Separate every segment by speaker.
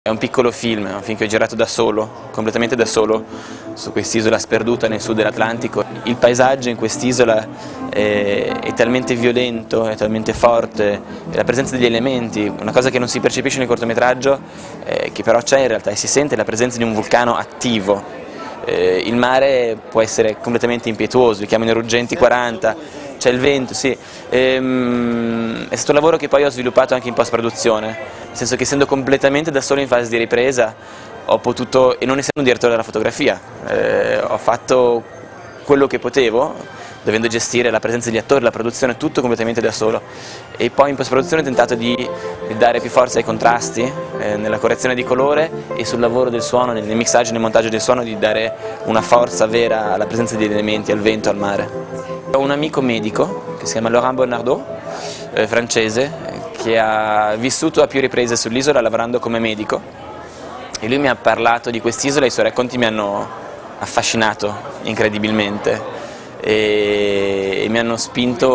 Speaker 1: È un piccolo film che ho girato da solo, completamente da solo, su quest'isola sperduta nel sud dell'Atlantico. Il paesaggio in quest'isola è talmente violento, è talmente forte, e la presenza degli elementi, una cosa che non si percepisce nel cortometraggio, che però c'è in realtà e si sente, la presenza di un vulcano attivo. Il mare può essere completamente impetuoso, li chiamano i ruggenti 40, c'è il vento, sì. È stato un lavoro che poi ho sviluppato anche in post-produzione, nel senso che essendo completamente da solo in fase di ripresa ho potuto, e non essendo un direttore della fotografia, ho fatto quello che potevo, dovendo gestire la presenza degli attori, la produzione, tutto completamente da solo. E poi in post-produzione ho tentato di dare più forza ai contrasti, nella correzione di colore e sul lavoro del suono, nel mixaggio e nel montaggio del suono, di dare una forza vera alla presenza degli elementi, al vento, al mare. Ho un amico medico che si chiama Laurent Bonnardot, francese, che ha vissuto a più riprese sull'isola lavorando come medico, e lui mi ha parlato di quest'isola e i suoi racconti mi hanno affascinato incredibilmente e mi hanno spinto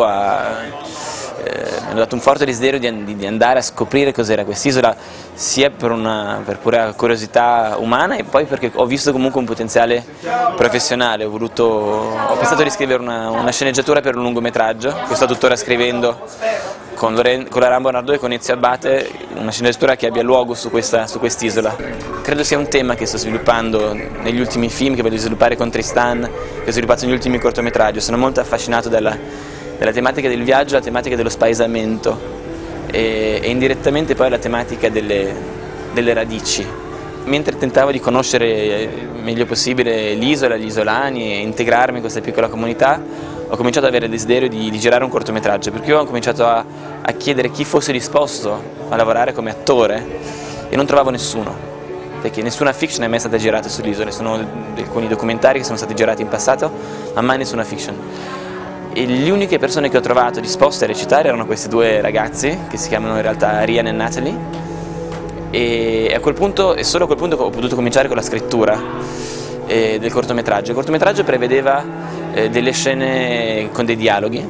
Speaker 1: mi hanno dato un forte desiderio di andare a scoprire cos'era quest'isola, sia per pura curiosità umana e poi perché ho visto comunque un potenziale professionale. Ho pensato di scrivere una sceneggiatura per un lungometraggio che sto tuttora scrivendo con Laurent Bonnardot e con Ezio Abbate, una sceneggiatura che abbia luogo su quest'isola. Credo sia un tema che sto sviluppando negli ultimi film, che voglio sviluppare con Tristan, che ho sviluppato negli ultimi cortometraggi. Sono molto affascinato dalla tematica del viaggio, la tematica dello spaesamento e indirettamente poi la tematica delle radici. Mentre tentavo di conoscere meglio possibile l'isola, gli isolani e integrarmi in questa piccola comunità, ho cominciato ad avere il desiderio di girare un cortometraggio, perché io ho cominciato a chiedere chi fosse disposto a lavorare come attore e non trovavo nessuno, perché nessuna fiction è mai stata girata sull'isola. Sono alcuni documentari che sono stati girati in passato, ma mai nessuna fiction. E le uniche persone che ho trovato disposte a recitare erano questi due ragazzi, che si chiamano in realtà Ryan e Natalie, e a quel punto, e solo a quel punto, ho potuto cominciare con la scrittura del cortometraggio. Il cortometraggio prevedeva delle scene con dei dialoghi,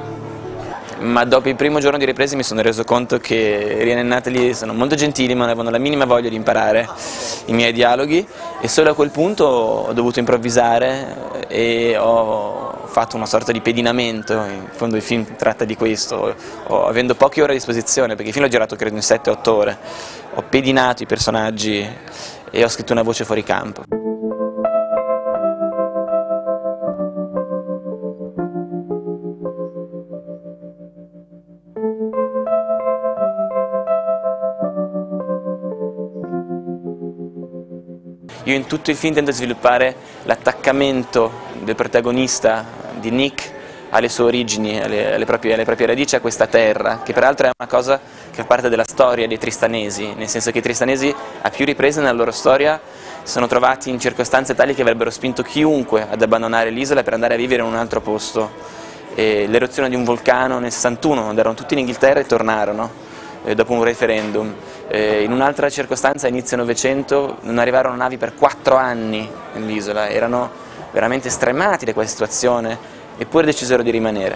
Speaker 1: ma dopo il primo giorno di riprese mi sono reso conto che Ryan e Natalie sono molto gentili, ma non avevano la minima voglia di imparare i miei dialoghi, e solo a quel punto ho dovuto improvvisare e ho fatto una sorta di pedinamento. In fondo il film tratta di questo, avendo poche ore a disposizione, perché il film l'ho girato credo in 7-8 ore, ho pedinato i personaggi e ho scritto una voce fuori campo. Io in tutto il film tento di sviluppare l'attaccamento del protagonista, di Nick, alle sue origini, alle proprie radici, a questa terra, che peraltro è una cosa che fa parte della storia dei tristanesi, nel senso che i tristanesi a più riprese nella loro storia si sono trovati in circostanze tali che avrebbero spinto chiunque ad abbandonare l'isola per andare a vivere in un altro posto. L'eruzione di un vulcano nel 61, quando erano tutti in Inghilterra e tornarono dopo un referendum. In un'altra circostanza, a inizio Novecento, non arrivarono navi per 4 anni nell'isola, erano veramente stremati da questa situazione, eppure decisero di rimanere.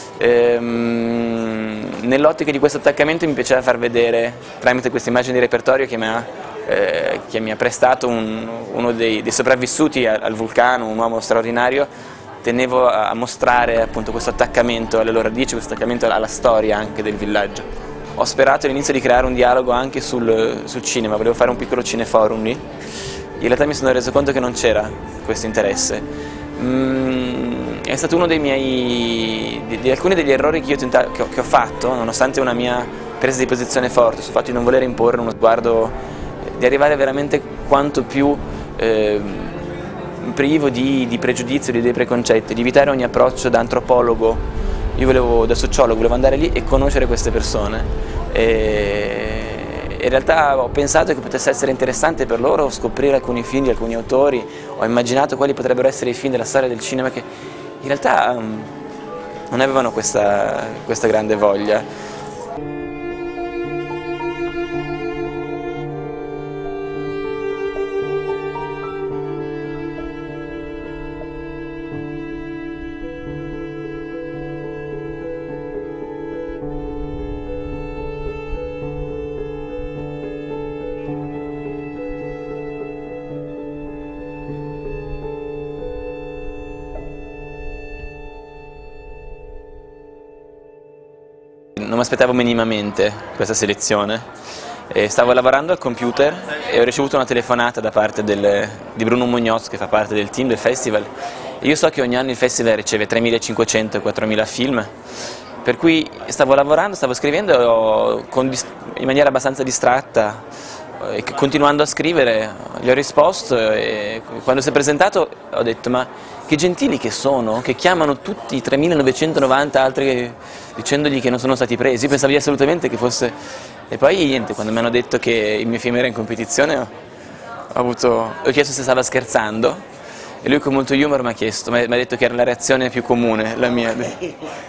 Speaker 1: Nell'ottica di questo attaccamento mi piaceva far vedere, tramite queste immagini di repertorio che mi ha prestato uno dei sopravvissuti al vulcano, un uomo straordinario, tenevo a mostrare appunto questo attaccamento alle loro radici, questo attaccamento alla storia anche del villaggio. Ho sperato all'inizio di creare un dialogo anche sul cinema, volevo fare un piccolo cineforum lì. In realtà mi sono reso conto che non c'era questo interesse. È stato uno di alcuni degli errori che ho fatto, nonostante una mia presa di posizione forte sul fatto di non voler imporre uno sguardo, di arrivare veramente quanto più privo di pregiudizio, di idee preconcetti, di evitare ogni approccio da antropologo. Io da sociologo, volevo andare lì e conoscere queste persone. In realtà ho pensato che potesse essere interessante per loro scoprire alcuni film di alcuni autori, ho immaginato quali potrebbero essere i film della storia del cinema che in realtà non avevano questa grande voglia. mi aspettavo minimamente questa selezione. Stavo lavorando al computer e ho ricevuto una telefonata da parte di Bruno Muñoz, che fa parte del team del festival. Io so che ogni anno il festival riceve 3.500 e 4.000 film, per cui stavo lavorando, stavo scrivendo in maniera abbastanza distratta, e continuando a scrivere gli ho risposto, e quando si è presentato ho detto: ma che gentili che sono, che chiamano tutti i 3.990 altri dicendogli che non sono stati presi. Io pensavo assolutamente che fosse... E poi niente, quando mi hanno detto che il mio film era in competizione ho chiesto se stava scherzando, e lui con molto humor mi ha detto che era la reazione più comune, la mia.